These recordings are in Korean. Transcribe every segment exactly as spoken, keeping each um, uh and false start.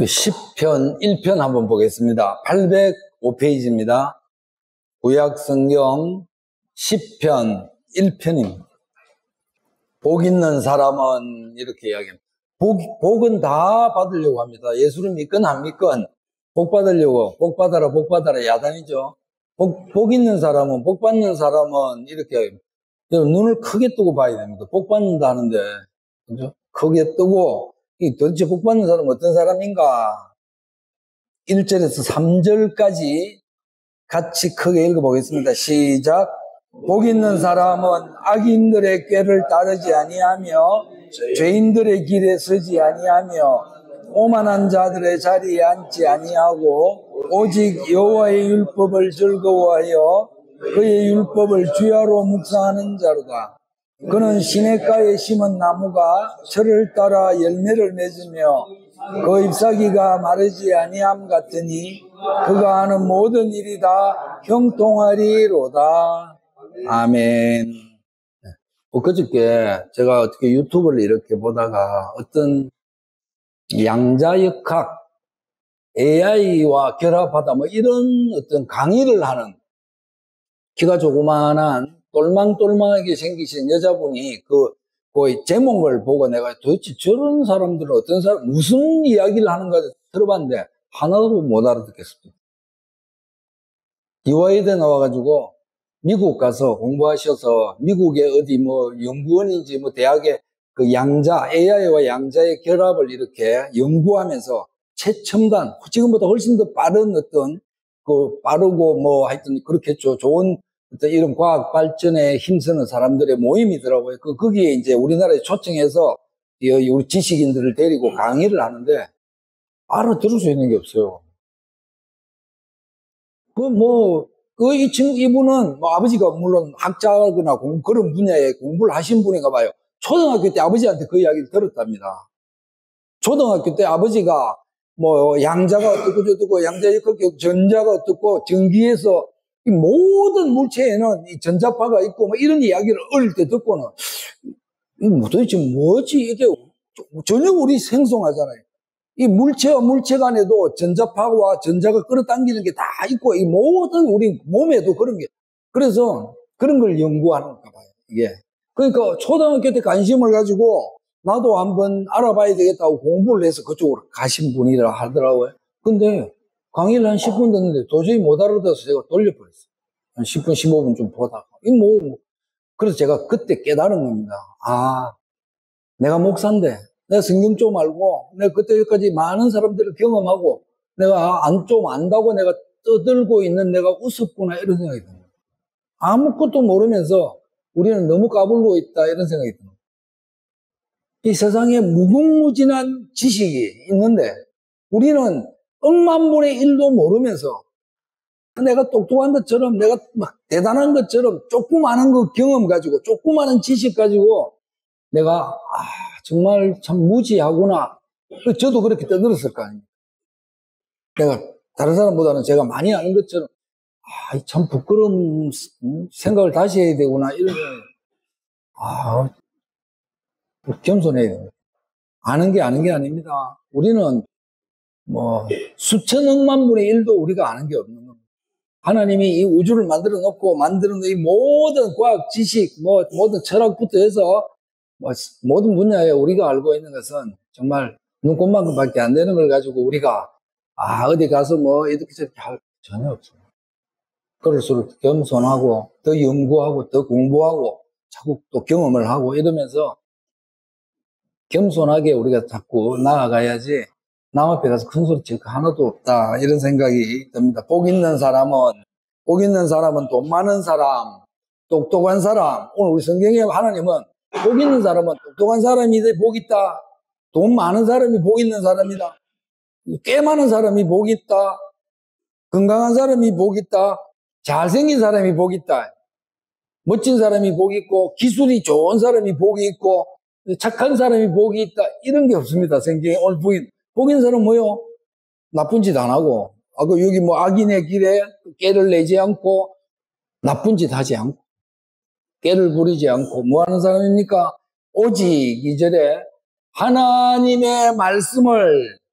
시편 일 편 한번 보겠습니다. 팔백오 페이지입니다. 구약성경 시편 일 편입니다. 복 있는 사람은 이렇게 이야기합니다. 복, 복은 다 받으려고 합니다. 예수를 믿건 안 믿건 복 받으려고, 복 받아라, 복 받아라, 야단이죠. 복, 복 있는 사람은, 복 받는 사람은 이렇게 눈을 크게 뜨고 봐야 됩니다. 복 받는다는데, 그죠? 크게 뜨고, 이 도대체 복 받는 사람은 어떤 사람인가? 일 절에서 삼 절까지 같이 크게 읽어보겠습니다. 시작. 복 있는 사람은 악인들의 꾀를 따르지 아니하며 죄인들의 길에 서지 아니하며 오만한 자들의 자리에 앉지 아니하고 오직 여호와의 율법을 즐거워하여 그의 율법을 주야로 묵상하는 자로다. 그는 시냇가에 심은 나무가 철을 따라 열매를 맺으며 그 잎사귀가 마르지 아니함 같으니 그가 하는 모든 일이 다 형통하리로다. 아멘. 그저께 제가 어떻게 유튜브를 이렇게 보다가 어떤 양자역학 에이아이와 결합하다 뭐 이런 어떤 강의를 하는 키가 조그만한 똘망똘망하게 생기신 여자분이 그, 그 제목을 보고 내가 도대체 저런 사람들은 어떤 사람, 무슨 이야기를 하는가 들어봤는데 하나도 못 알아듣겠습니다. 디와이드에 나와가지고 미국 가서 공부하셔서 미국의 어디 뭐 연구원인지 뭐 대학의 그 양자, 에이아이와 양자의 결합을 이렇게 연구하면서 최첨단, 지금보다 훨씬 더 빠른 어떤 그 빠르고 뭐 하여튼 그렇겠죠. 좋은 어떤 이런 과학 발전에 힘쓰는 사람들의 모임이더라고요. 그, 거기에 이제 우리나라에 초청해서 우리 지식인들을 데리고 강의를 하는데 알아들을 수 있는 게 없어요. 그 뭐, 그 이 친구, 이분은 뭐 아버지가 물론 학자거나 공, 그런 분야에 공부를 하신 분인가 봐요. 초등학교 때 아버지한테 그 이야기를 들었답니다. 초등학교 때 아버지가 뭐 양자가 어떻고 저떻고 양자역학 전자가 어떻고 전기에서 이 모든 물체에는 이 전자파가 있고 뭐 이런 이야기를 어릴 때 듣고는 이거 도대체 뭐지 이게 전혀 우리 생소하잖아요. 이 물체와 물체 간에도 전자파와 전자가 끌어당기는 게 다 있고 이 모든 우리 몸에도 그런 게 그래서 그런 걸 연구하는가 봐요. 이게 그러니까 초등학교 때 관심을 가지고 나도 한번 알아봐야 되겠다고 공부를 해서 그쪽으로 가신 분이라 하더라고요. 근데 강의를 한 십 분 듣는데 도저히 못 알아들어서 제가 돌려버렸어요. 한 십 분, 십오 분 좀 보다가. 이 뭐, 그래서 제가 그때 깨달은 겁니다. 아, 내가 목사인데, 내가 성경 좀 알고, 내가 그때까지 많은 사람들을 경험하고, 내가 안, 좀 안다고 내가 떠들고 있는 내가 웃었구나, 이런 생각이 듭니다. 아무것도 모르면서 우리는 너무 까불고 있다, 이런 생각이 듭니다. 이 세상에 무궁무진한 지식이 있는데, 우리는 억만분의 일도 모르면서 내가 똑똑한 것처럼 내가 막 대단한 것처럼 조그마한 거 경험 가지고 조그마한 지식 가지고 내가 아 정말 참 무지하구나. 저도 그렇게 떠들었을 거 아닙니까? 내가 다른 사람보다는 제가 많이 아는 것처럼 아 참 부끄러운 생각을 다시 해야 되구나 이런 아 겸손해야 됩니다. 아는 게 아는 게 아닙니다. 우리는 뭐 수천억만 분의 일도 우리가 아는 게 없는 겁니다. 하나님이 이 우주를 만들어 놓고 만들어 놓은 이 모든 과학 지식 뭐 모든 철학부터 해서 뭐 모든 분야에 우리가 알고 있는 것은 정말 눈꽃만큼밖에 안 되는 걸 가지고 우리가 아 어디 가서 뭐 이렇게 저렇게 할 전혀 없습니다. 그럴수록 겸손하고 더 연구하고 더 공부하고 자꾸 또 경험을 하고 이러면서 겸손하게 우리가 자꾸 나아가야지 남 앞에 가서 큰 소리 칠 거 하나도 없다 이런 생각이 듭니다. 복 있는 사람은 복 있는 사람은 돈 많은 사람 똑똑한 사람 오늘 우리 성경에 하나님은 복 있는 사람은 똑똑한 사람이 복 있다 돈 많은 사람이 복 있는 사람이다 꽤 많은 사람이 복 있다 건강한 사람이 복 있다 잘생긴 사람이 복 있다 멋진 사람이 복 있고 기술이 좋은 사람이 복이 있고 착한 사람이 복이 있다 이런 게 없습니다. 성경에 오늘 복인 복 있는 사람은 뭐요? 나쁜 짓 안 하고, 아, 그, 여기 뭐 악인의 길에 깨를 내지 않고, 나쁜 짓 하지 않고, 깨를 부리지 않고, 뭐 하는 사람입니까? 오직 이 절에 하나님의 말씀을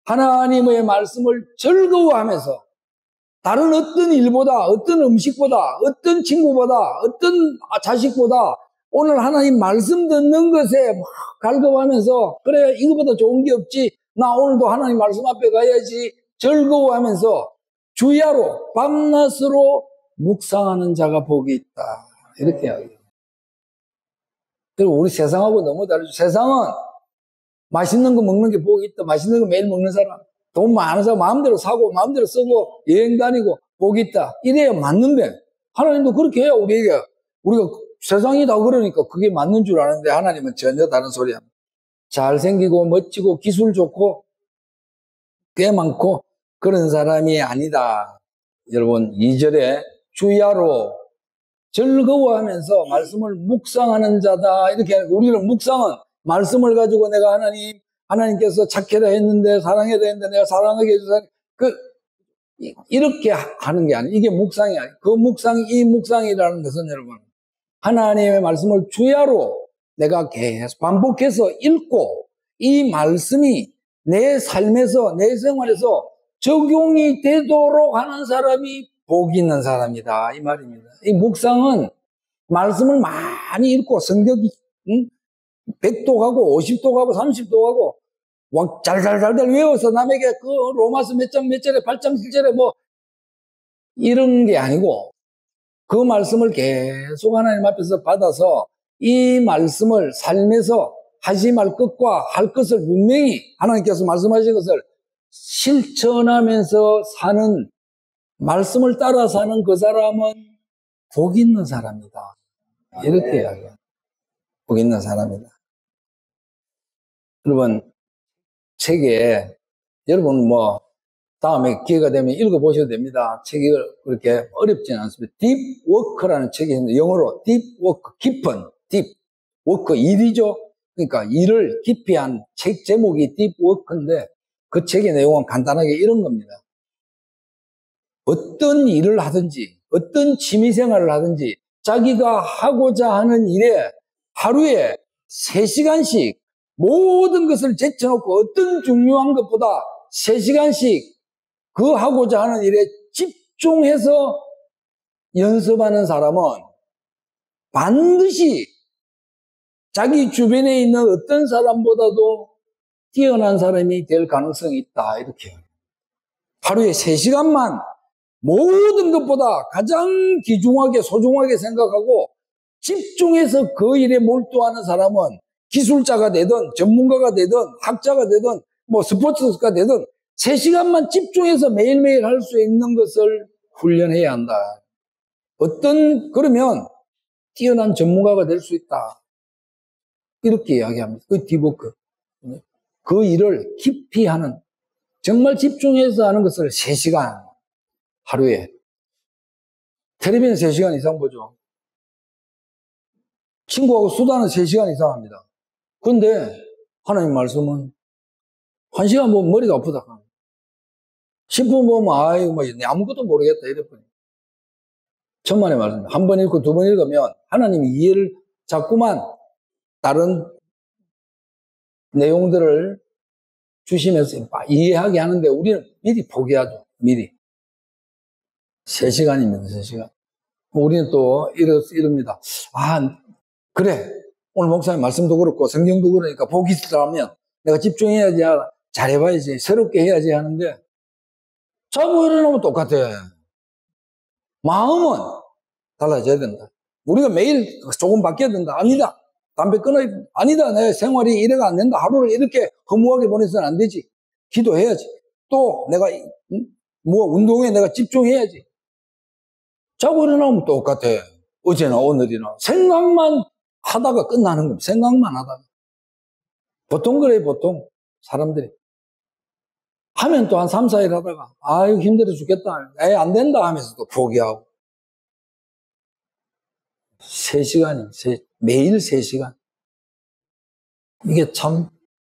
하나님의 말씀을 즐거워하면서 다른 어떤 일보다, 어떤 음식보다, 어떤 친구보다, 어떤 자식보다 오늘 하나님 말씀 듣는 것에 막 갈급하면서 그래 이거보다 좋은 게 없지, 나 오늘도 하나님 말씀 앞에 가야지 즐거워하면서 주야로 밤낮으로 묵상하는 자가 복이 있다, 이렇게 이야기해요. 그리고 우리 세상하고 너무 다르죠. 세상은 맛있는 거 먹는 게 복이 있다, 맛있는 거 매일 먹는 사람, 돈 많은 사람 마음대로 사고 마음대로 쓰고 여행 다니고 복이 있다, 이래야 맞는데 하나님도 그렇게 해요. 우리에게 우리가 세상이 다 그러니까 그게 맞는 줄 아는데 하나님은 전혀 다른 소리 합니다. 잘생기고 멋지고 기술 좋고 꽤 많고 그런 사람이 아니다. 여러분 이 절에 주야로 즐거워하면서 말씀을 묵상하는 자다, 이렇게 하니까 우리는 묵상은 말씀을 가지고 내가 하나님, 하나님께서 착해라 했는데 사랑해라 했는데 내가 사랑하게 해주사, 그 이렇게 하는 게 아니에요. 이게 묵상이 아니에요. 그 묵상이, 이 묵상이라는 것은 여러분 하나님의 말씀을 주야로 내가 계속 반복해서 읽고 이 말씀이 내 삶에서, 내 생활에서 적용이 되도록 하는 사람이 복이 있는 사람이다, 이 말입니다. 이 묵상은 말씀을 많이 읽고 성격이 응? 백 도 가고 오십 도 가고 삼십 도 가고 막 잘잘잘잘 외워서 남에게 그 로마서 몇 장 몇 절에 팔 장 칠 절에 뭐 이런 게 아니고 그 말씀을 계속 하나님 앞에서 받아서 이 말씀을 삶에서 하지 말 것과 할 것을 분명히 하나님께서 말씀하신 것을 실천하면서 사는, 말씀을 따라 사는 그 사람은 복 있는 사람이다, 이렇게 이야기해요. 복 있는 사람이다. 여러분 책에 여러분 뭐 다음에 기회가 되면 읽어보셔도 됩니다. 책이 그렇게 어렵지는 않습니다. Deep Work라는 책이 있는데 영어로 Deep Work, 깊은 Deep Work, 일이죠. 그러니까 일을 깊이 한 책 제목이 Deep Work인데 그 책의 내용은 간단하게 이런 겁니다. 어떤 일을 하든지 어떤 취미생활을 하든지 자기가 하고자 하는 일에 하루에 세 시간씩 모든 것을 제쳐놓고 어떤 중요한 것보다 세 시간씩 그 하고자 하는 일에 집중해서 연습하는 사람은 반드시 자기 주변에 있는 어떤 사람보다도 뛰어난 사람이 될 가능성이 있다, 이렇게. 하루에 세 시간만 모든 것보다 가장 귀중하게 소중하게 생각하고 집중해서 그 일에 몰두하는 사람은 기술자가 되든 전문가가 되든 학자가 되든 뭐 스포츠가 되든 세 시간만 집중해서 매일매일 할 수 있는 것을 훈련해야 한다. 어떤, 그러면 뛰어난 전문가가 될 수 있다, 이렇게 이야기합니다. 그 디버크. 그 일을 깊이 하는, 정말 집중해서 하는 것을 세 시간 하루에. 텔레비전 세 시간 이상 보죠. 친구하고 수다는 세 시간 이상 합니다. 그런데 하나님 말씀은 한 시간 보면 머리가 아프다. 십 분 보면 아이고 뭐 아무것도 모르겠다, 이랬더니 천만의 말씀. 한 번 읽고 두 번 읽으면 하나님이 이해를 자꾸만 다른 내용들을 주시면서 이해하게 하는데 우리는 미리 포기하죠. 미리. 세 시간입니다. 세 시간. 우리는 또 이러, 이럽니다. 아, 그래. 오늘 목사님 말씀도 그렇고 성경도 그러니까 복이 있으라면 내가 집중해야지, 잘해봐야지, 새롭게 해야지 하는데 자고 일어나면 똑같아. 마음은 달라져야 된다. 우리가 매일 조금 바뀌어야 된다. 아니다. 담배 끊어야 된다. 아니다. 내 생활이 이래가 안 된다. 하루를 이렇게 허무하게 보내서는 안 되지. 기도해야지. 또 내가 뭐 운동에 내가 집중해야지. 자고 일어나면 똑같아. 어제나 오늘이나. 생각만 하다가 끝나는 겁니다. 생각만 하다가. 보통 그래, 보통. 사람들이. 하면 또 한 삼, 사 일 하다가, 아유, 힘들어 죽겠다. 에, 안 된다 하면서 또 포기하고. 세 시간이, 세, 매일 세 시간. 이게 참,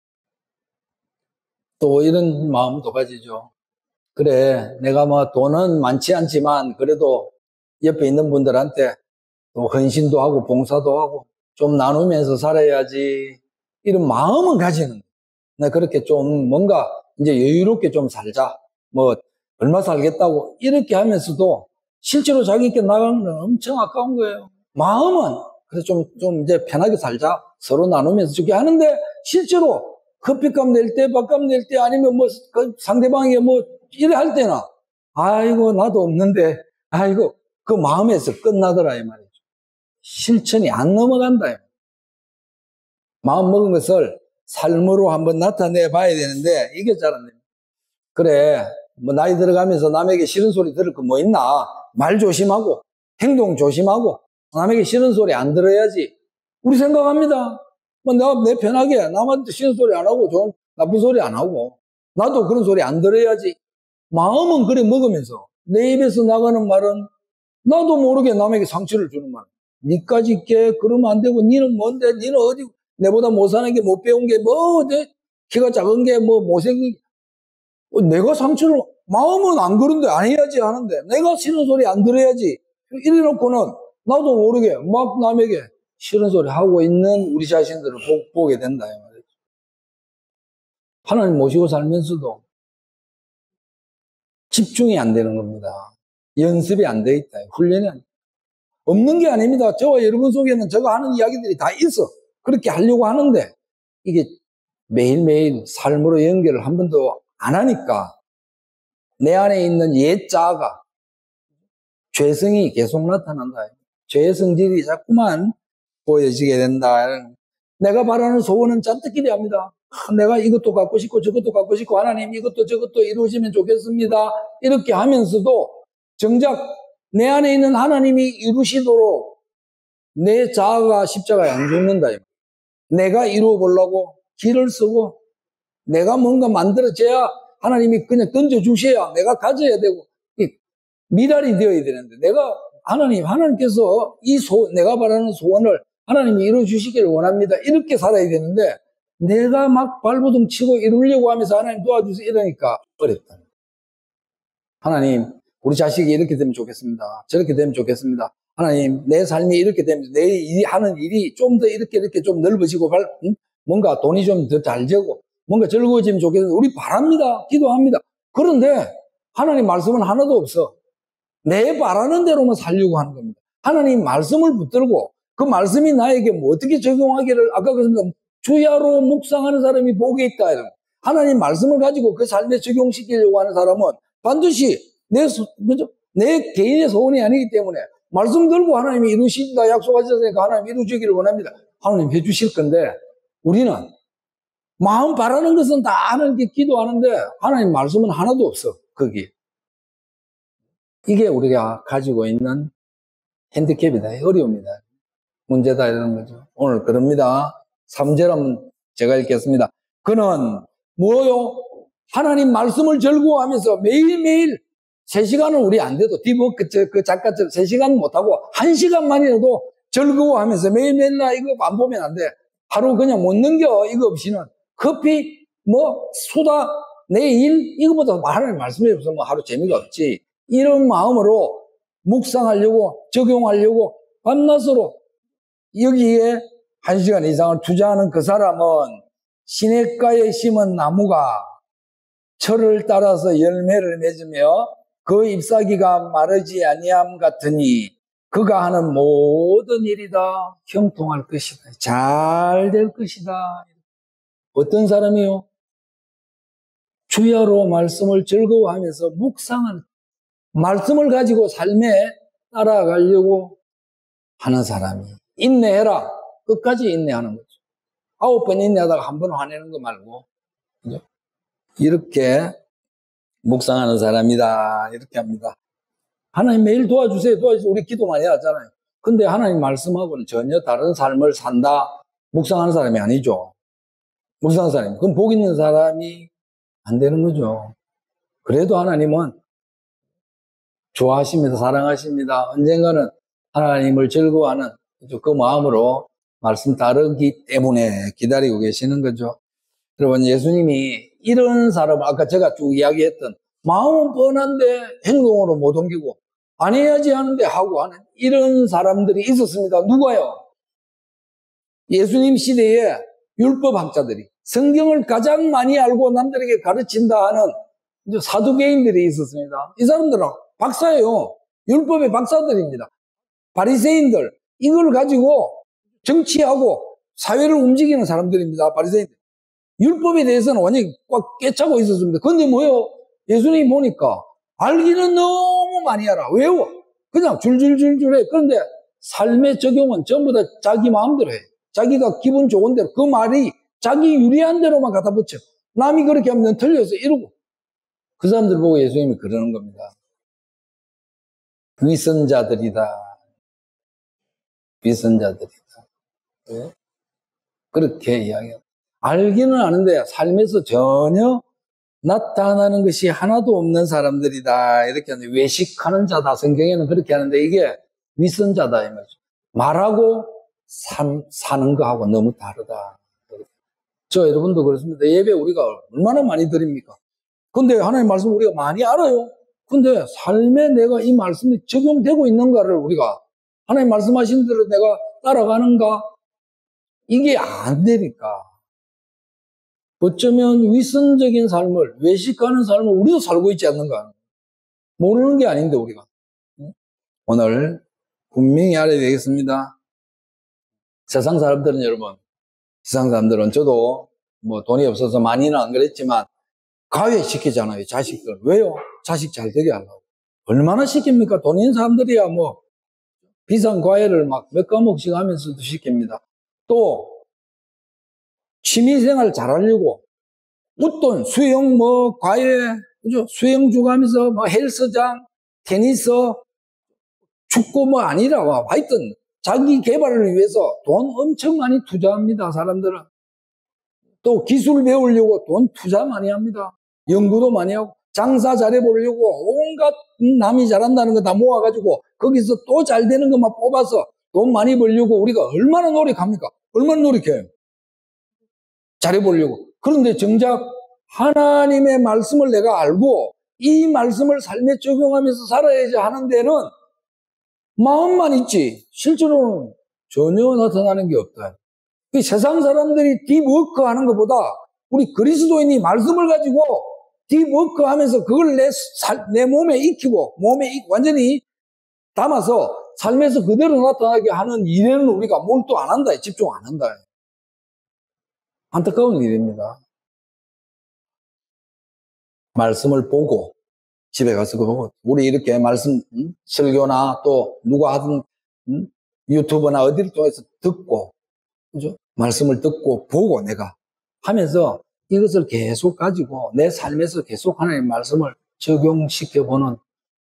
또 이런 마음도 가지죠. 그래, 내가 뭐 돈은 많지 않지만, 그래도 옆에 있는 분들한테 또 헌신도 하고, 봉사도 하고, 좀 나누면서 살아야지. 이런 마음은 가지는. 나 그렇게 좀 뭔가 이제 여유롭게 좀 살자. 뭐, 얼마 살겠다고 이렇게 하면서도 실제로 자기께 나가는 건 엄청 아까운 거예요. 마음은, 그래서 좀, 좀 이제 편하게 살자. 서로 나누면서 저렇게 하는데, 실제로 커피값 낼 때, 밥값 낼 때, 아니면 뭐, 그 상대방이 뭐, 이래 할 때는, 아이고, 나도 없는데, 아이고, 그 마음에서 끝나더라, 이 말이죠. 실천이 안 넘어간다. 마음 먹은 것을 삶으로 한번 나타내 봐야 되는데, 이게 잘 안 됩니다. 그래, 뭐, 나이 들어가면서 남에게 싫은 소리 들을 거 뭐 있나? 말 조심하고, 행동 조심하고, 남에게 싫은 소리 안 들어야지. 우리 생각합니다. 뭐, 내가 내 편하게, 남한테 싫은 소리 안 하고, 좋은, 나쁜 소리 안 하고, 나도 그런 소리 안 들어야지. 마음은 그래 먹으면서, 내 입에서 나가는 말은, 나도 모르게 남에게 상처를 주는 말. 니까지 있게, 그러면 안 되고, 니는 뭔데, 니는 어디, 내보다 못 사는 게, 못 배운 게, 뭐, 내 키가 작은 게, 뭐, 못생긴 게, 어, 내가 상처를, 마음은 안 그런데 안 해야지 하는데, 내가 싫은 소리 안 들어야지. 이래 놓고는, 나도 모르게, 막 남에게 싫은 소리 하고 있는 우리 자신들을 보, 보게 된다. 말이죠. 하나님 모시고 살면서도 집중이 안 되는 겁니다. 연습이 안 돼 있다. 훈련이 안 돼. 없는 게 아닙니다. 저와 여러분 속에는 제가 하는 이야기들이 다 있어. 그렇게 하려고 하는데, 이게 매일매일 삶으로 연결을 한 번도 안 하니까, 내 안에 있는 옛 자아가, 죄성이 계속 나타난다. 죄의 성질이 자꾸만 보여지게 된다. 내가 바라는 소원은 잔뜩 기대합니다. 아, 내가 이것도 갖고 싶고 저것도 갖고 싶고 하나님 이것도 저것도 이루어지면 좋겠습니다. 이렇게 하면서도 정작 내 안에 있는 하나님이 이루시도록 내 자아가 십자가에 안 죽는다. 내가 이루어 보려고 길을 쓰고 내가 뭔가 만들어져야 하나님이 그냥 던져주셔야 내가 가져야 되고 미랄이 되어야 되는데 내가 하나님, 하나님께서 이 소, 내가 바라는 소원을 하나님이 이루어주시기를 원합니다. 이렇게 살아야 되는데 내가 막 발버둥 치고 이루려고 하면서 하나님 도와주세요 이러니까 어렵다. 하나님, 우리 자식이 이렇게 되면 좋겠습니다. 저렇게 되면 좋겠습니다. 하나님, 내 삶이 이렇게 되면 내 일이 하는 일이 좀 더 이렇게 이렇게 좀 넓어지고 발, 응? 뭔가 돈이 좀 더 잘 되고 뭔가 즐거워지면 좋겠는데 우리 바랍니다. 기도합니다. 그런데 하나님 말씀은 하나도 없어. 내 바라는 대로만 살려고 하는 겁니다. 하나님 말씀을 붙들고 그 말씀이 나에게 뭐 어떻게 적용하기를 아까 그랬습니다. 주야로 묵상하는 사람이 복이 있다. 이런. 하나님 말씀을 가지고 그 삶에 적용시키려고 하는 사람은 반드시 내, 그죠? 내 개인의 소원이 아니기 때문에 말씀 들고 하나님이 이루신다 약속하셨으니까 하나님 이루시기를 원합니다. 하나님 해주실 건데 우리는 마음 바라는 것은 다 하나님께 기도하는데 하나님 말씀은 하나도 없어. 거기. 이게 우리가 가지고 있는 핸디캡이다. 어려움이다. 문제다. 이런 거죠. 오늘 그럽니다. 삼 절 한번 제가 읽겠습니다. 그는 뭐요? 하나님 말씀을 즐거워하면서 매일매일 세 시간은 우리 안 돼도 디버 그, 그 작가처럼 세 시간 못하고 한 시간만이라도 즐거워하면서 매일매일 나 이거 안 보면 안 돼. 하루 그냥 못 넘겨. 이거 없이는 커피 뭐 수다 내 일 이거보다 하나님 말씀이 없으면 뭐 하루 재미가 없지. 이런 마음으로 묵상하려고 적용하려고 밤낮으로 여기에 한 시간 이상을 투자하는 그 사람은 시냇가에 심은 나무가 철을 따라서 열매를 맺으며 그 잎사귀가 마르지 아니함 같으니 그가 하는 모든 일이 다 형통할 것이다. 잘 될 것이다. 어떤 사람이요? 주야로 말씀을 즐거워하면서 묵상하는 말씀을 가지고 삶에 따라가려고 하는 사람이 인내해라. 끝까지 인내하는 거죠. 아홉 번 인내하다가 한 번 화내는 거 말고 그죠? 이렇게 묵상하는 사람이다. 이렇게 합니다. 하나님 매일 도와주세요. 도와주세요. 우리 기도 많이 하잖아요. 근데 하나님 말씀하고는 전혀 다른 삶을 산다. 묵상하는 사람이 아니죠. 묵상하는 사람이. 그럼 복 있는 사람이 안 되는 거죠. 그래도 하나님은 좋아하십니다. 사랑하십니다. 언젠가는 하나님을 즐거워하는 그 마음으로 말씀 따르기 때문에 기다리고 계시는 거죠. 여러분, 예수님이 이런 사람, 아까 제가 쭉 이야기했던 마음은 뻔한데 행동으로 못 옮기고 안 해야지 하는데 하고 하는 이런 사람들이 있었습니다. 누가요? 예수님 시대에 율법학자들이 성경을 가장 많이 알고 남들에게 가르친다 하는 사두개인들이 있었습니다. 이 사람들은 박사예요. 율법의 박사들입니다. 바리새인들, 이걸 가지고 정치하고 사회를 움직이는 사람들입니다. 바리새인들. 율법에 대해서는 완전히 꽉 꿰차고 있었습니다. 근데 뭐요? 예수님이 보니까 알기는 너무 많이 알아. 외워. 그냥 줄줄줄줄 해. 그런데 삶의 적용은 전부 다 자기 마음대로 해. 자기가 기분 좋은 대로, 그 말이 자기 유리한 대로만 갖다 붙여. 남이 그렇게 하면 틀려서 이러고. 그 사람들 보고 예수님이 그러는 겁니다. 위선자들이다. 위선자들이다. 네? 그렇게 이야기합니다. 알기는 아는데 삶에서 전혀 나타나는 것이 하나도 없는 사람들이다. 이렇게 하는데, 외식하는 자다. 성경에는 그렇게 하는데, 이게 위선자다. 이 말이죠. 말하고 산, 사는 거하고 너무 다르다. 저 여러분도 그렇습니다. 예배 우리가 얼마나 많이 드립니까? 근데 하나님 말씀 우리가 많이 알아요. 근데 삶에 내가 이 말씀이 적용되고 있는가를 우리가, 하나님 말씀하신 대로 내가 따라가는가? 이게 안 되니까. 어쩌면 위선적인 삶을, 외식하는 삶을 우리도 살고 있지 않는가? 모르는 게 아닌데, 우리가. 오늘 분명히 알아야 되겠습니다. 세상 사람들은 여러분, 세상 사람들은 저도 뭐 돈이 없어서 많이는 안 그랬지만 가외시키잖아요, 자식들. 왜요? 자식 잘 되게 하려고. 얼마나 시킵니까? 돈 있는 사람들이야 뭐 비싼 과외를 막 몇 과목씩 하면서도 시킵니다. 또 취미생활 잘하려고 웃돈, 수영, 뭐 과외, 그죠? 수영주 가면서 뭐 헬스장, 테니스, 축구 뭐 아니라 와. 하여튼 자기 개발을 위해서 돈 엄청 많이 투자합니다, 사람들은. 또 기술 배우려고 돈 투자 많이 합니다. 연구도 많이 하고, 장사 잘해보려고 온갖 남이 잘한다는 거 다 모아가지고 거기서 또 잘 되는 것만 뽑아서 돈 많이 벌려고 우리가 얼마나 노력합니까? 얼마나 노력해요? 잘해보려고. 그런데 정작 하나님의 말씀을 내가 알고 이 말씀을 삶에 적용하면서 살아야지 하는 데는 마음만 있지 실제로는 전혀 나타나는 게 없다. 이 세상 사람들이 딥워크 하는 것보다 우리 그리스도인이 말씀을 가지고 딥워크 하면서 그걸 내, 살, 내 몸에 익히고 몸에 익, 완전히 담아서 삶에서 그대로 나타나게 하는 일에는 우리가 몰두 안 한다. 집중 안 한다. 안타까운 일입니다. 말씀을 보고 집에 가서 그거 보고 우리 이렇게 말씀 음? 설교나 또 누가 하든 음? 유튜브나 어디를 통해서 듣고 그죠? 말씀을 듣고 보고 내가 하면서 이것을 계속 가지고 내 삶에서 계속 하나님의 말씀을 적용시켜보는,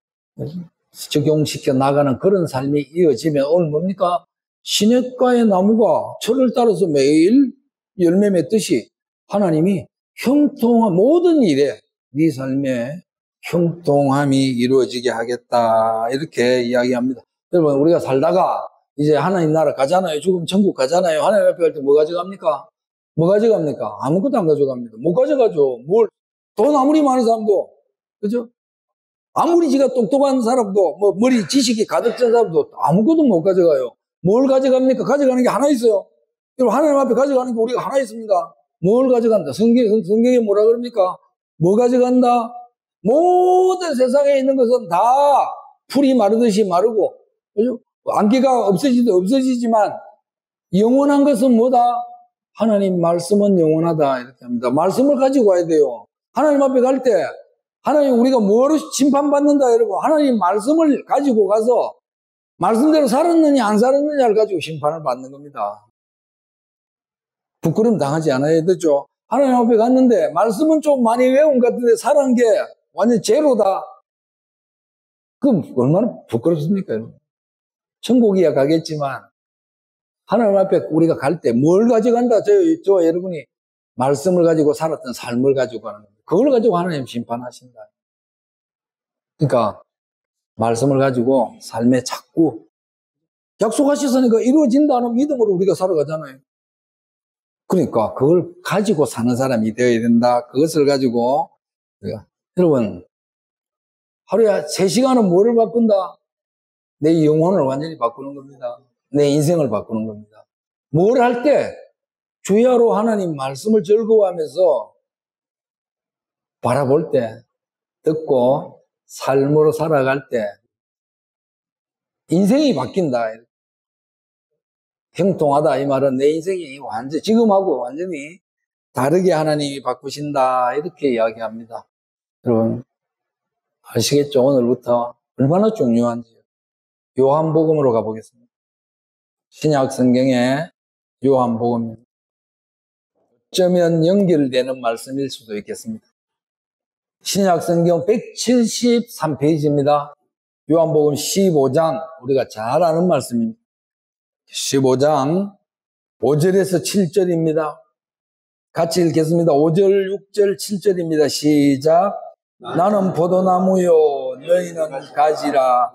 적용시켜 나가는 그런 삶이 이어지면 오늘 뭡니까? 시냇가의 나무가 철을 따라서 매일 열매 맺듯이 하나님이 형통한 모든 일에 네 삶에 형통함이 이루어지게 하겠다. 이렇게 이야기합니다. 여러분, 우리가 살다가 이제 하나님 나라 가잖아요. 죽으면 천국 가잖아요. 하나님 앞에 갈 때 뭐 가져갑니까? 뭐 가져갑니까? 아무것도 안 가져갑니다. 못 가져가죠. 뭘, 돈 아무리 많은 사람도, 그죠? 아무리 지가 똑똑한 사람도, 뭐, 머리 지식이 가득 찬 사람도 아무것도 못 가져가요. 뭘 가져갑니까? 가져가는 게 하나 있어요. 여러분, 하나님 앞에 가져가는 게 우리가 하나 있습니다. 뭘 가져간다? 성경, 성경에 뭐라 그럽니까? 뭐 가져간다? 모든 세상에 있는 것은 다 풀이 마르듯이 마르고, 그죠? 안개가 없어지도 없어지지만, 영원한 것은 뭐다? 하나님 말씀은 영원하다. 이렇게 합니다. 말씀을 가지고 와야 돼요. 하나님 앞에 갈 때, 하나님 우리가 뭐로 심판받는다. 이러고, 하나님 말씀을 가지고 가서, 말씀대로 살았느냐, 안 살았느냐를 가지고 심판을 받는 겁니다. 부끄럼 당하지 않아야 되죠. 하나님 앞에 갔는데, 말씀은 좀 많이 외운 것 같은데, 살은 게 완전 제로다. 그럼 얼마나 부끄럽습니까, 여러분? 천국이야 가겠지만, 하나님 앞에 우리가 갈 때 뭘 가져간다? 저, 저 여러분이 말씀을 가지고 살았던 삶을 가지고 가는 겁니다. 그걸 가지고 하나님 심판하신다. 그러니까 말씀을 가지고 삶에 자꾸 약속하셨으니까 이루어진다는 믿음으로 우리가 살아가잖아요. 그러니까 그걸 가지고 사는 사람이 되어야 된다. 그것을 가지고 우리가. 여러분, 하루에 세 시간은 뭐를 바꾼다? 내 영혼을 완전히 바꾸는 겁니다. 내 인생을 바꾸는 겁니다. 뭘 할 때 주야로 하나님 말씀을 즐거워하면서 바라볼 때, 듣고 삶으로 살아갈 때 인생이 바뀐다. 형통하다 이 말은 내 인생이 완전 지금하고 완전히 다르게 하나님이 바꾸신다 이렇게 이야기합니다. 여러분 아시겠죠? 오늘부터 얼마나 중요한지. 요한복음으로 가보겠습니다. 신약 성경의 요한복음. 어쩌면 연결되는 말씀일 수도 있겠습니다. 신약 성경 백칠십삼 페이지입니다. 요한복음 십오 장, 우리가 잘 아는 말씀입니다. 십오 장 오 절에서 칠 절입니다. 같이 읽겠습니다. 오 절, 육 절, 칠 절입니다. 시작. 나는 포도나무요 너희는 가지라.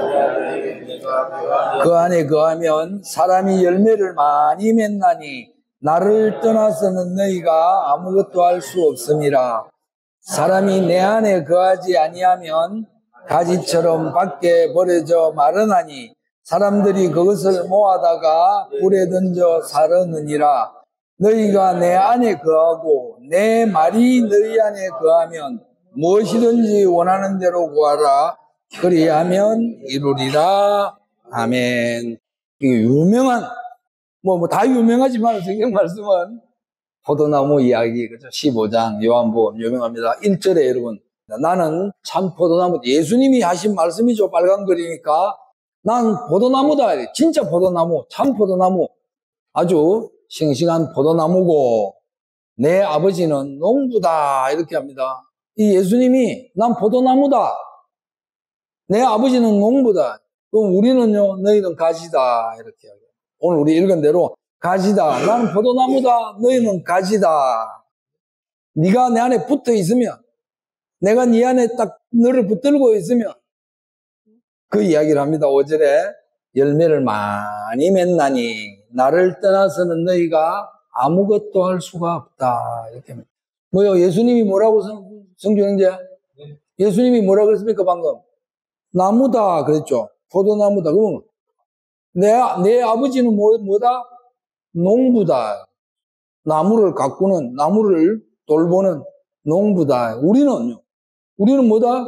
그 안에 거하면 사람이 열매를 많이 맺나니 나를 떠나서는 너희가 아무것도 할 수 없음이라. 사람이 내 안에 거하지 아니하면 가지처럼 밖에 버려져 마르나니 사람들이 그것을 모아다가 불에 던져 사르느니라. 너희가 내 안에 거하고 내 말이 너희 안에 거하면 무엇이든지 원하는 대로 구하라. 그리하면 이루리라. 아멘. 이게 유명한, 뭐, 뭐, 다 유명하지만 성경 말씀은 포도나무 이야기, 그죠? 십오 장, 요한복음 유명합니다. 일 절에 여러분, 나는 참 포도나무, 예수님이 하신 말씀이죠. 빨간 글이니까. 난 포도나무다. 진짜 포도나무, 참 포도나무. 아주 싱싱한 포도나무고, 내 아버지는 농부다. 이렇게 합니다. 이 예수님이 난 포도나무다. 내 아버지는 농부다. 그럼 우리는요, 너희는 가지다. 이렇게 하죠. 오늘 우리 읽은 대로 가지다. 나는 포도나무다. 너희는 가지다. 네가 내 안에 붙어 있으면, 내가 네 안에 딱 너를 붙들고 있으면 그 이야기를 합니다. 오 절에 열매를 많이 맺나니 나를 떠나서는 너희가 아무것도 할 수가 없다. 이렇게 합니다. 뭐요? 예수님이 뭐라고 성, 성경형제? 네. 예수님이 뭐라 그랬습니까 방금? 나무다 그랬죠. 포도나무다. 그러면 내, 내 아버지는 뭐, 뭐다? 농부다. 나무를 가꾸는, 나무를 돌보는 농부다. 우리는요? 우리는 뭐다?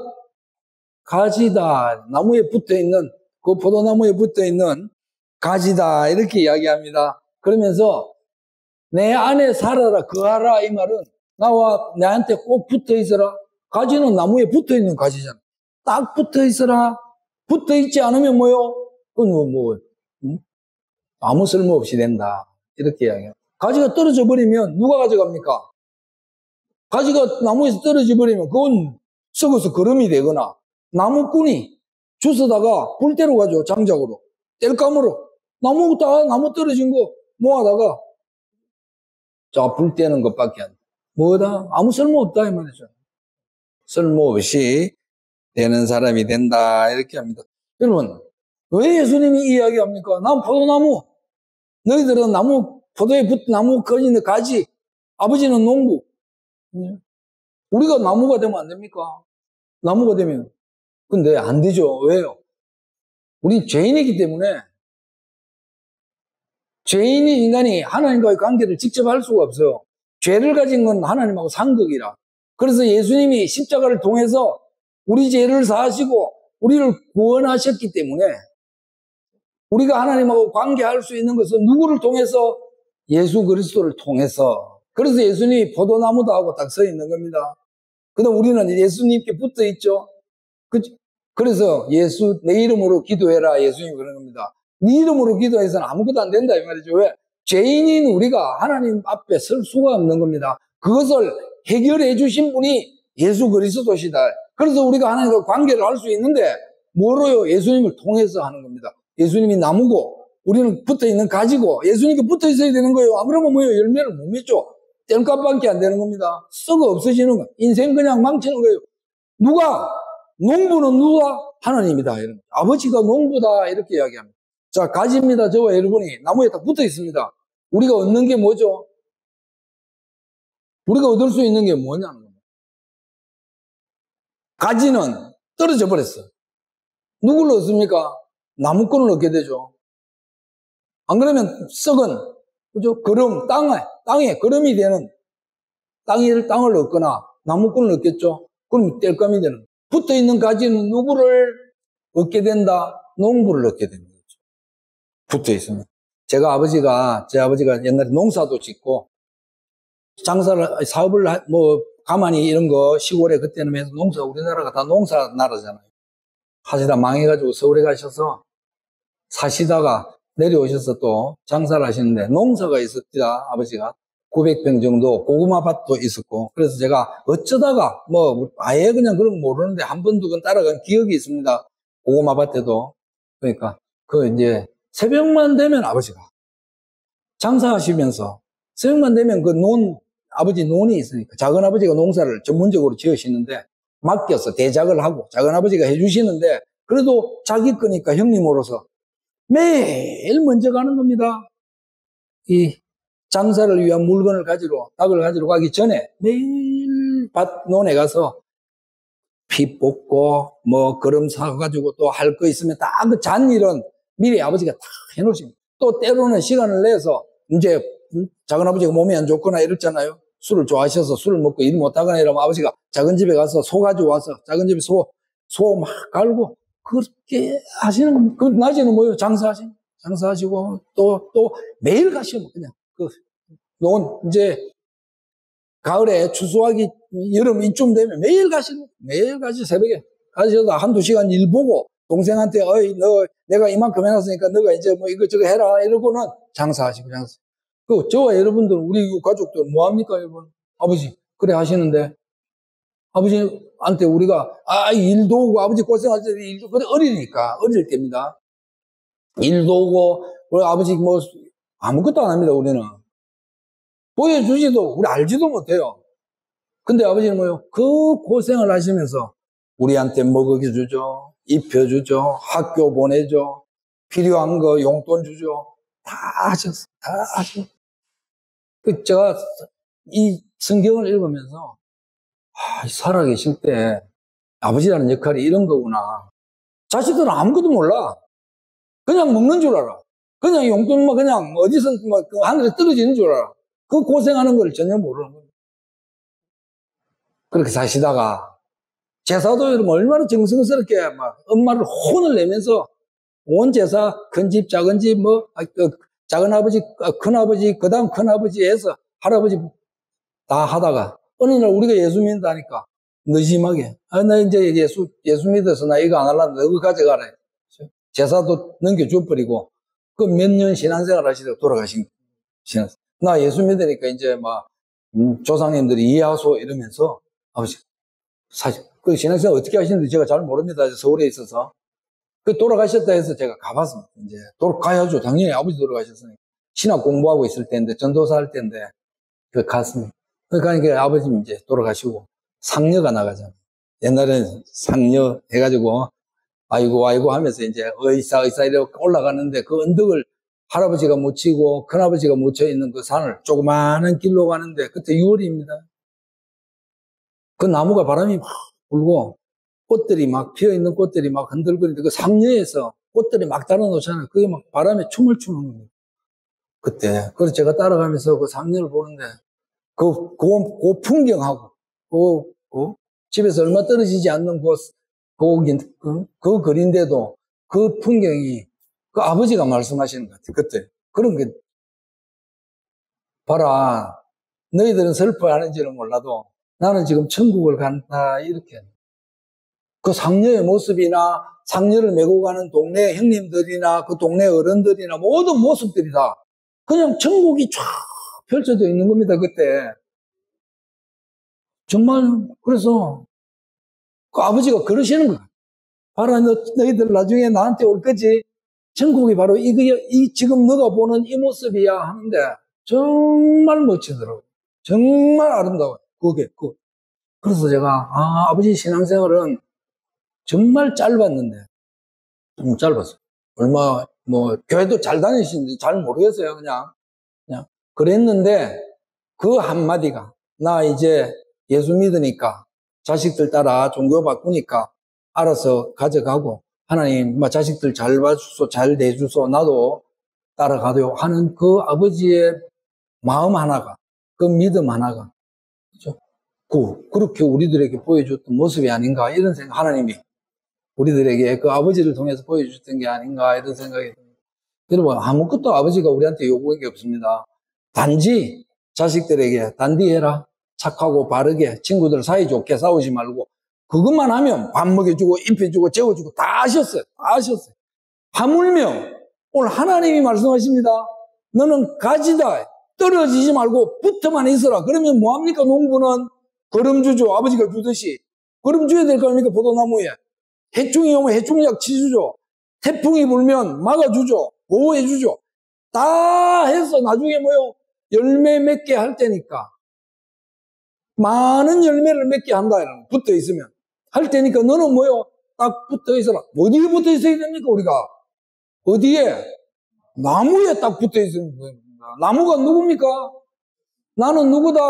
가지다. 나무에 붙어 있는, 그 포도나무에 붙어 있는 가지다. 이렇게 이야기합니다. 그러면서 내 안에 살아라, 거하라. 이 말은 나와 나한테 꼭 붙어 있어라. 가지는 나무에 붙어 있는 가지잖아. 딱 붙어 있어라. 붙어 있지 않으면 뭐요? 그건 뭐, 뭐, 응? 아무 쓸모 없이 된다. 이렇게 이야기해요. 가지가 떨어져 버리면 누가 가져갑니까? 가지가 나무에서 떨어져 버리면 그건 썩어서 거름이 되거나 나무꾼이 주워다가 불대로 가죠. 장작으로. 뗄감으로. 나무, 다, 나무 떨어진 거 모아다가 자, 불 떼는 것밖에 안 돼. 뭐다? 아무 쓸모 없다. 이 말이죠. 쓸모 없이 되는 사람이 된다. 이렇게 합니다. 여러분, 왜 예수님이 이 이야기 합니까? 난 포도나무. 너희들은 나무, 포도에 붙, 나무 거지는 가지. 아버지는 농부. 우리가 나무가 되면 안 됩니까? 나무가 되면. 근데 안 되죠. 왜요? 우리 죄인이기 때문에 죄인인 인간이 하나님과의 관계를 직접 할 수가 없어요. 죄를 가진 건 하나님하고 상극이라. 그래서 예수님이 십자가를 통해서 우리 죄를 사하시고 우리를 구원하셨기 때문에 우리가 하나님하고 관계할 수 있는 것은 누구를 통해서? 예수 그리스도를 통해서. 그래서 예수님이 포도나무다 하고 딱 서 있는 겁니다. 그다음 우리는 예수님께 붙어 있죠. 그래서 예수 내 이름으로 기도해라. 예수님이 그러는 겁니다. 네 이름으로 기도해서는 아무것도 안 된다 이 말이죠. 왜? 죄인인 우리가 하나님 앞에 설 수가 없는 겁니다. 그것을 해결해 주신 분이 예수 그리스도시다. 그래서 우리가 하나님과 관계를 할 수 있는데 뭐로요? 예수님을 통해서 하는 겁니다. 예수님이 나무고 우리는 붙어있는 가지고 예수님께 붙어 있어야 되는 거예요. 안 그러면 뭐예요? 열매를 못 맺죠. 뗄값밖에 안 되는 겁니다. 썩어 없어지는 거. 인생 그냥 망치는 거예요. 누가? 농부는 누가? 하나님이다. 이런. 아버지가 농부다. 이렇게 이야기합니다. 자, 가지입니다. 저와 여러분이 나무에 딱 붙어 있습니다. 우리가 얻는 게 뭐죠? 우리가 얻을 수 있는 게 뭐냐는 겁니다. 가지는 떨어져 버렸어. 누굴 얻습니까? 나무꾼을 얻게 되죠. 안 그러면 썩은 그죠? 걸음, 땅에, 땅에 걸음이 되는, 땅을, 땅을 얻거나 나무꾼을 얻겠죠? 그럼 땔감이 되는. 붙어 있는 가지는 누구를 얻게 된다? 농부를 얻게 됩니다. 붙어 있으면. 제가 아버지가, 제 아버지가 옛날에 농사도 짓고, 장사를, 사업을, 뭐, 가만히 이런 거, 시골에 그때는 해서 농사, 우리나라가 다 농사 나라잖아요. 하시다 망해가지고 서울에 가셔서 사시다가 내려오셔서 또 장사를 하시는데, 농사가 있었다, 아버지가. 구백 평 정도 고구마 밭도 있었고, 그래서 제가 어쩌다가, 뭐, 아예 그냥 그런 거 모르는데 한 번, 두 번 따라간 기억이 있습니다. 고구마 밭에도. 그러니까, 그 이제, 새벽만 되면 아버지가 장사하시면서 새벽만 되면 그 논, 아버지 논이 있으니까 작은 아버지가 농사를 전문적으로 지으시는데 맡겨서 대작을 하고 작은 아버지가 해주시는데 그래도 자기 거니까 형님으로서 매일 먼저 가는 겁니다. 이 장사를 위한 물건을 가지러, 닭을 가지러 가기 전에 매일 밭 논에 가서 피 뽑고 뭐 거름 사가지고 또 할 거 있으면 다 그 잔일은 미리 아버지가 다 해놓으십니다. 또 때로는 시간을 내서 이제 작은 아버지가 몸이 안 좋거나 이랬잖아요. 술을 좋아하셔서 술을 먹고 일 못하거나 이러면 아버지가 작은 집에 가서 소 가지고 와서 작은 집에 소, 소 막 갈고 그렇게 하시는, 그 낮에는 뭐예요? 장사하시는, 장사하시고 또, 또 매일 가시면 그냥 그 논, 이제 가을에 추수하기 여름 이쯤 되면 매일 가시는, 매일 가시 새벽에 가셔서 한두 시간 일 보고 동생한테, 어이, 너, 내가 이만큼 해놨으니까 너가 이제 뭐 이것저것 해라. 이러고는 장사하시고, 장사. 그, 저와 여러분들, 우리 가족들 뭐합니까, 여러분? 아버지, 그래 하시는데, 아버지한테 우리가, 아, 일도 오고, 아버지 고생할 때 일도, 그래, 어리니까, 어릴 때입니다. 일도 오고, 우리 아버지 뭐, 아무것도 안 합니다, 우리는. 보여주지도, 우리 알지도 못해요. 근데 아버지는 뭐요? 그 고생을 하시면서, 우리한테 먹여주죠. 입혀주죠. 학교 보내죠. 필요한 거 용돈 주죠. 다 하셨어. 다 하셨어. 그 제가 이 성경을 읽으면서 아, 살아계실 때 아버지라는 역할이 이런 거구나. 자식들은 아무것도 몰라. 그냥 먹는 줄 알아. 그냥 용돈만 그냥 어디서 뭐 하늘에 떨어지는 줄 알아. 그 고생하는 걸 전혀 모르는 거예요. 그렇게 사시다가 제사도 여러분 얼마나 정성스럽게 막 엄마를 혼을 내면서 온 제사, 큰 집, 작은 집, 뭐, 작은 아버지, 큰 아버지, 그 다음 큰 아버지에서 할아버지 다 하다가 어느 날 우리가 예수 믿는다니까 느심하게, 아, 나 이제 예수, 예수 믿어서 나 이거 안 하려면 너 그거 가져가라. 제사도 넘겨줘버리고 그 몇 년 신앙생활 하시다가 돌아가신 신앙. 나 예수 믿으니까 이제 막, 음, 조상님들이 이해하소 이러면서 아버지, 사실, 그 신앙생활 어떻게 하시는지 제가 잘 모릅니다. 서울에 있어서. 그 돌아가셨다 해서 제가 가봤습니다. 이제 돌아가야죠. 당연히 아버지 돌아가셨으니까. 신학 공부하고 있을 때인데, 전도사 할 때인데, 그 갔습니다. 그러니까 아버지 이제 돌아가시고 상녀가 나가잖아요. 옛날에는 상녀 해가지고 아이고 아이고 하면서 이제 의사 의사 이렇게 올라가는데 그 언덕을 할아버지가 묻히고 큰아버지가 묻혀 있는 그 산을 조그마한 길로 가는데 그때 유월입니다. 그 나무가 바람이 막 불고 꽃들이 막 피어있는 꽃들이 막 흔들거리는데 그 상류에서 꽃들이 막 달아놓잖아요. 그게 막 바람에 춤을 추는 겁니다. 그때. 그래서 제가 따라가면서 그 상류를 보는데 그, 그, 그 풍경하고 그, 그 집에서 얼마 떨어지지 않는 그, 그, 그, 그 거리인데도 그 풍경이 그 아버지가 말씀하시는 것 같아요. 그때. 그런 게 봐라. 너희들은 슬퍼하는지는 몰라도 나는 지금 천국을 간다 이렇게. 그 상녀의 모습이나 상녀를 메고 가는 동네 형님들이나 그 동네 어른들이나 모든 모습들이 다 그냥 천국이 쫙 펼쳐져 있는 겁니다. 그때. 정말 그래서 그 아버지가 그러시는 거야. 봐라 너, 너희들 나중에 나한테 올 거지. 천국이 바로 이거, 이 지금 너가 보는 이 모습이야 하는데 정말 멋지더라고요. 정말 아름다워요. 그게 그. 그래서 제가 아, 아버지 신앙생활은 정말 짧았는데, 좀 짧았어요. 얼마, 뭐, 교회도 잘 다니시는지 잘 모르겠어요, 그냥. 그냥. 그랬는데, 그 한마디가, 나 이제 예수 믿으니까, 자식들 따라 종교 바꾸니까, 알아서 가져가고, 하나님, 자식들 잘 봐주소, 잘 대주소, 나도 따라가도 하는 그 아버지의 마음 하나가, 그 믿음 하나가, 그죠? 그, 그렇게 우리들에게 보여줬던 모습이 아닌가, 이런 생각, 하나님이 우리들에게 그 아버지를 통해서 보여줬던 게 아닌가, 이런 생각이 듭니다. 여러분, 아무것도 아버지가 우리한테 요구한 게 없습니다. 단지 자식들에게 단디해라. 착하고 바르게 친구들 사이좋게 싸우지 말고 그것만 하면 밥 먹여주고 입혀주고 재워주고 다 하셨어요. 다 하셨어요. 하물며 오늘 하나님이 말씀하십니다. 너는 가지다. 떨어지지 말고 붙어만 있어라. 그러면 뭐합니까? 농부는 거름 주죠. 아버지가 주듯이. 거름 줘야 될 거 아닙니까? 포도나무에. 해충이 오면 해충약 치주죠. 태풍이 불면 막아주죠. 보호해주죠. 다 해서 나중에 뭐요? 열매 맺게 할 때니까. 많은 열매를 맺게 한다. 붙어 있으면. 할 때니까 너는 뭐요? 딱 붙어 있어라. 어디에 붙어 있어야 됩니까, 우리가? 어디에? 나무에 딱 붙어 있으면 됩니다. 나무가 누굽니까? 나는 누구다?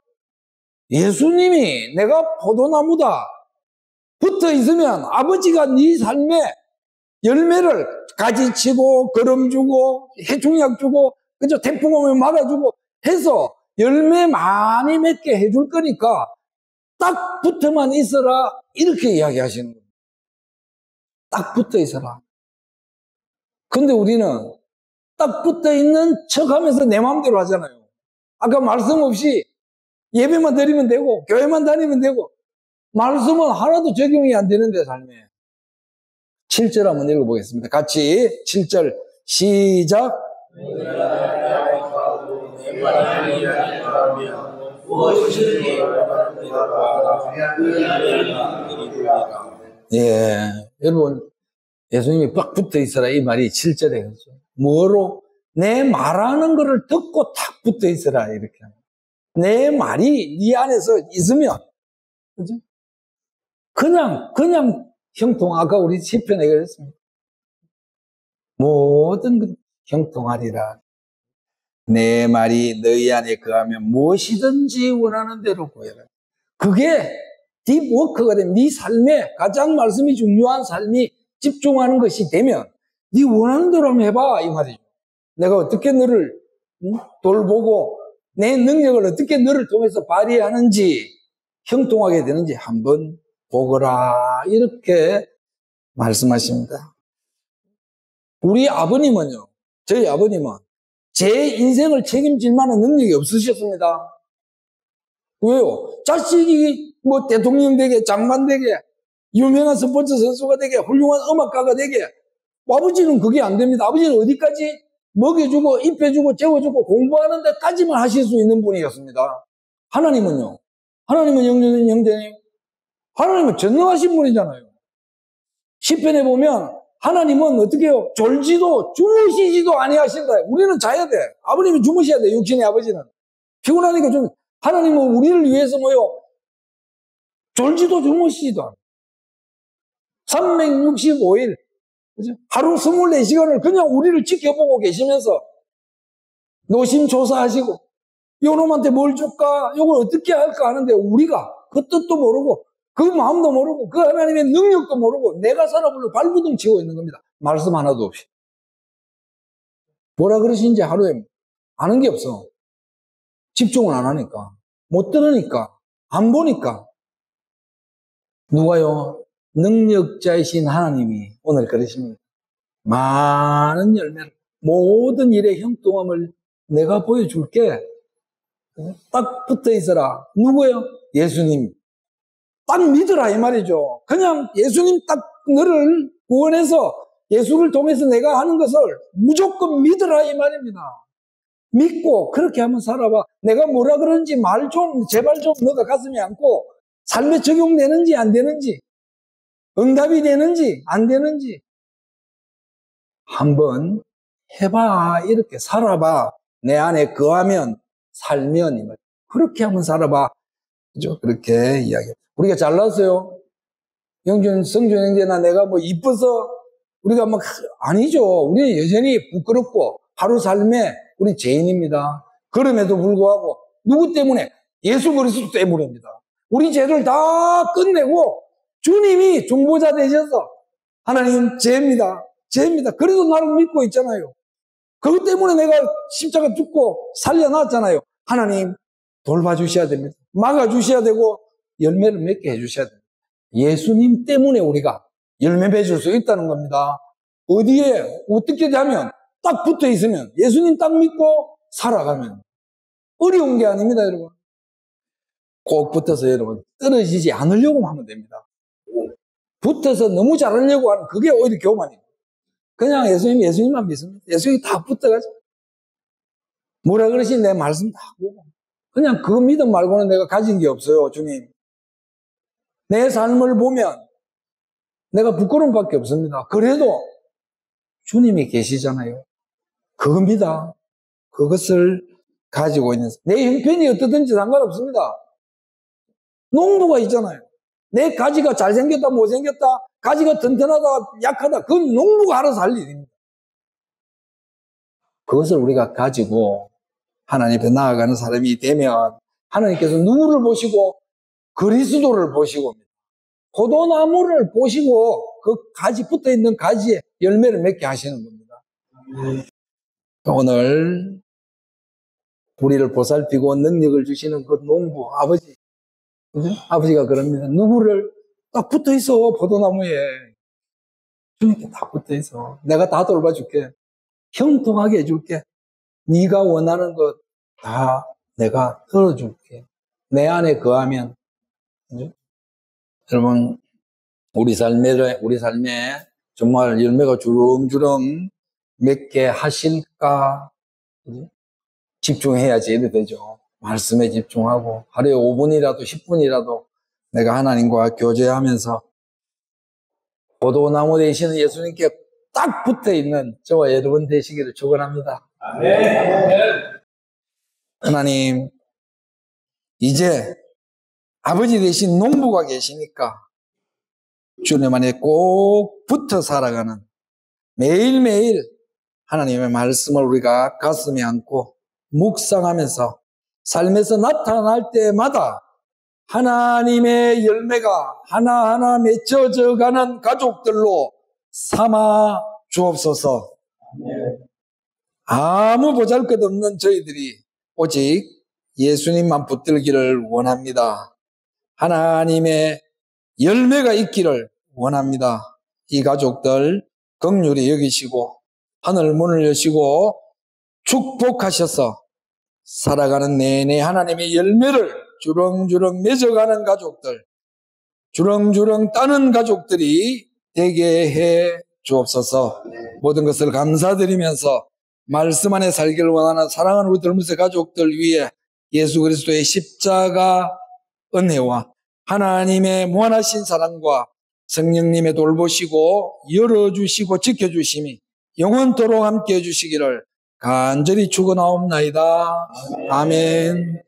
예수님이 내가 포도나무다. 붙어 있으면 아버지가 네 삶에 열매를 가지치고, 거름 주고, 해충약 주고, 그죠? 태풍 오면 막아주고 해서 열매 많이 맺게 해줄 거니까 딱 붙어만 있어라. 이렇게 이야기하시는 겁니다. 딱 붙어 있어라. 근데 우리는 딱 붙어 있는 척 하면서 내 마음대로 하잖아요. 아까 말씀 없이 예배만 드리면 되고, 교회만 다니면 되고, 말씀은 하나도 적용이 안 되는데, 삶에. 칠 절 한번 읽어보겠습니다. 같이 칠 절 시작. 예, 여러분 예수님이 빡 붙어 있어라 이 말이 칠 절에 그렇죠. 뭐로? 내 말하는 거를 듣고 탁 붙어 있어라 이렇게. 내 말이 네 안에서 있으면 그죠? 그냥 그냥 형통. 아까 우리 시편에 그랬습니다. 모든 것 형통하리라. 내 말이 너희 안에 거하면 무엇이든지 원하는 대로 구해라. 그게 딥워크가 되면 네 삶에 가장 말씀이 중요한 삶이 집중하는 것이 되면 네 원하는 대로 한번 해봐 이 말이죠. 내가 어떻게 너를 돌보고 내 능력을 어떻게 너를 통해서 발휘하는지 형통하게 되는지 한번 보거라 이렇게 말씀하십니다. 우리 아버님은요, 저희 아버님은 제 인생을 책임질 만한 능력이 없으셨습니다. 왜요? 자식이 뭐 대통령 되게, 장관 되게, 유명한 스포츠 선수가 되게, 훌륭한 음악가가 되게, 아버지는 그게 안 됩니다. 아버지는 어디까지 먹여주고, 입혀주고, 재워주고, 공부하는 데까지만 하실 수 있는 분이었습니다. 하나님은요? 하나님은 영전님, 형제님, 하나님은 전능하신 분이잖아요. 시편에 보면 하나님은 어떻게 해요? 졸지도 주무시지도 아니하신다. 우리는 자야 돼. 아버님이 주무셔야 돼. 육신의 아버지는. 피곤하니까 좀. 하나님은 우리를 위해서 뭐요? 졸지도 주무시지도 않아요. 삼백육십오 일 그죠? 하루 이십사 시간을 그냥 우리를 지켜보고 계시면서 노심초사하시고 요놈한테 뭘 줄까? 요걸 어떻게 할까 하는데 우리가 그 뜻도 모르고 그 마음도 모르고 그 하나님의 능력도 모르고 내가 살아보려 발부둥 치고 있는 겁니다. 말씀 하나도 없이. 뭐라 그러신지 하루에 아는 게 없어. 집중을 안 하니까. 못 들으니까. 안 보니까. 누가요? 능력자이신 하나님이 오늘 그러십니다. 많은 열매를, 모든 일의 형통함을 내가 보여줄게. 딱 붙어 있어라. 누구예요? 예수님. 딱 믿으라 이 말이죠. 그냥 예수님 딱 너를 구원해서 예수를 통해서 내가 하는 것을 무조건 믿으라 이 말입니다. 믿고 그렇게 한번 살아봐. 내가 뭐라 그러는지 말 좀 제발 좀 너가 가슴에 안고 삶에 적용되는지 안 되는지 응답이 되는지 안 되는지 한번 해봐. 이렇게 살아봐. 내 안에 거하면 살면 이 말. 그렇게 한번 살아봐. 그죠? 그렇게 이야기. 우리가 잘났어요. 영준, 성준 형제나 내가 뭐 이뻐서 우리가 막 아니죠. 우리는 여전히 부끄럽고 하루 삶에 우리 죄인입니다. 그럼에도 불구하고 누구 때문에? 예수 그리스도 때문입니다. 우리 죄를 다 끝내고 주님이 중보자 되셔서 하나님 죄입니다. 죄입니다. 그래도 나를 믿고 있잖아요. 그것 때문에 내가 십자가 죽고 살려놨잖아요. 하나님 돌봐주셔야 됩니다. 막아주셔야 되고 열매를 맺게 해주셔야 됩니다. 예수님 때문에 우리가 열매 맺을 수 있다는 겁니다. 어디에 어떻게 하면 딱 붙어 있으면 예수님 딱 믿고 살아가면 어려운 게 아닙니다, 여러분. 꼭 붙어서 여러분 떨어지지 않으려고 하면 됩니다. 붙어서 너무 잘하려고 하는 그게 오히려 교만이에요. 그냥 예수님, 예수님만 믿습니다. 예수님이 다 붙어가지고 뭐라 그러시니 내 말씀 다 하고 그냥 그 믿음 말고는 내가 가진 게 없어요, 주님. 내 삶을 보면 내가 부끄러움밖에 없습니다. 그래도 주님이 계시잖아요. 그겁니다. 그것을 가지고 있는 내 형편이 어떻든지 상관없습니다. 농부가 있잖아요. 내 가지가 잘생겼다 못생겼다 가지가 튼튼하다 약하다 그건 농부가 알아서 할 일입니다. 그것을 우리가 가지고 하나님 앞에 나아가는 사람이 되면 하나님께서 누구를 보시고 그리스도를 보시고 포도나무를 보시고 그 가지 붙어있는 가지에 열매를 맺게 하시는 겁니다. 오늘 우리를 보살피고 능력을 주시는 그 농부 아버지, 그죠? 아버지가 그럽니다. 누구를 딱 붙어있어 포도나무에 주님께 다 붙어있어. 내가 다 돌봐줄게. 형통하게 해줄게. 네가 원하는 것 다 내가 들어줄게. 내 안에 거하면, 그죠? 여러분 우리 삶에 우리 삶에 정말 열매가 주렁주렁 맺게 하실까? 그죠? 집중해야지 이래 되죠. 말씀에 집중하고 하루에 오 분이라도 십 분이라도 내가 하나님과 교제하면서 포도나무 되시는 예수님께 딱 붙어있는 저와 여러분 되시기를 축원합니다. 아멘. 하나님 이제 아버지 되신 농부가 계시니까 주님 안에 꼭 붙어 살아가는 매일매일 하나님의 말씀을 우리가 가슴에 안고 묵상하면서 삶에서 나타날 때마다 하나님의 열매가 하나하나 맺혀져 가는 가족들로 삼아 주옵소서. 아무 보잘것없는 저희들이 오직 예수님만 붙들기를 원합니다. 하나님의 열매가 있기를 원합니다. 이 가족들 긍휼히 여기시고 하늘 문을 여시고 축복하셔서 살아가는 내내 하나님의 열매를 주렁주렁 맺어가는 가족들, 주렁주렁 따는 가족들이 되게 해 주옵소서. 모든 것을 감사드리면서 말씀 안에 살기를 원하는 사랑하는 우리 들무새 가족들 위해 예수 그리스도의 십자가 은혜와 하나님의 무한하신 사랑과 성령님의 돌보시고 열어주시고 지켜주심이 영원토록 함께 해주시기를 간절히 축원하옵나이다. 아멘.